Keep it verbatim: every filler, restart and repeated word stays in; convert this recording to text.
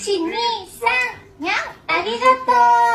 ちにさんにゃんありがとう。